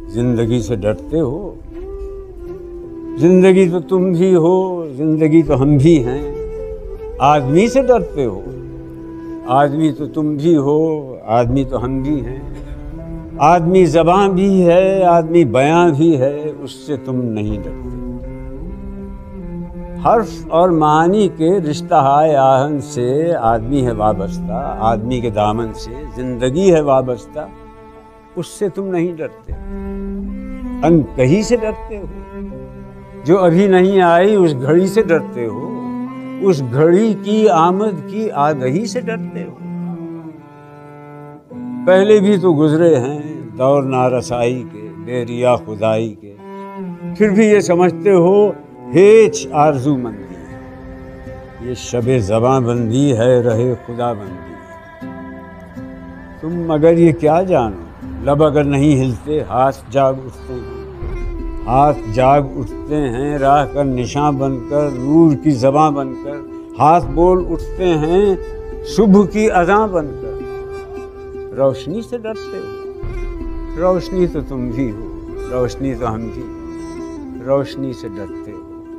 जिंदगी से डरते हो? जिंदगी तो तुम भी हो, जिंदगी तो हम भी हैं। आदमी से डरते हो? आदमी तो तुम भी हो, आदमी तो हम भी हैं। आदमी ज़बां भी है, आदमी बयां भी है, उससे तुम नहीं डरते। हर्फ और मानी के रिश्ता हाय आहन से आदमी है वाबस्ता, आदमी के दामन से जिंदगी है वाबस्ता, उससे तुम नहीं डरते। अनकही से डरते हो, जो अभी नहीं आई उस घड़ी से डरते हो, उस घड़ी की आमद की आगही से डरते हो। पहले भी तो गुजरे हैं दौर नारसाई के, बेरिया खुदाई के, फिर भी ये समझते हो हेच आरज़ूमंदी है, ये शबे ज़बां बंदी है, रहे खुदा बंदी। तुम मगर ये क्या जानो, लब अगर नहीं हिलते हाथ जाग उठते हैं, हाथ जाग उठते हैं राह का निशान बनकर, नूर की ज़बां बनकर। हाथ बोल उठते हैं सुबह की अज़ां बनकर। रोशनी से डरते हो? रोशनी तो तुम भी हो, रोशनी तो हम भी, रोशनी से डरते हो।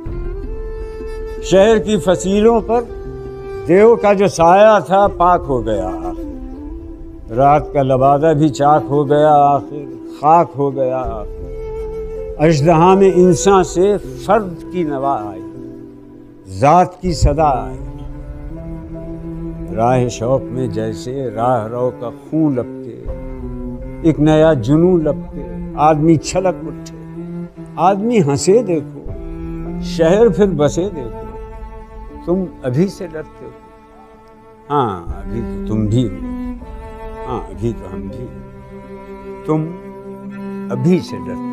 शहर की फसीलों पर देव का जो साया था पाक हो गया आखिर, रात का लबादा भी चाक हो गया आखिर, खाक हो गया आखिर। अजदहा में इंसान से फर्द की नवा आई, जात की सदा आई। राह शौक में जैसे राह रो का खून लपके, एक नया जुनून लपके, आदमी छलक उठे। आदमी हंसे देखो, शहर फिर बसे देखो। तुम अभी से डरते हो? हाँ अभी तो तुम भी हो, हाँ अभी तो हम भी। तुम अभी से डरते हो।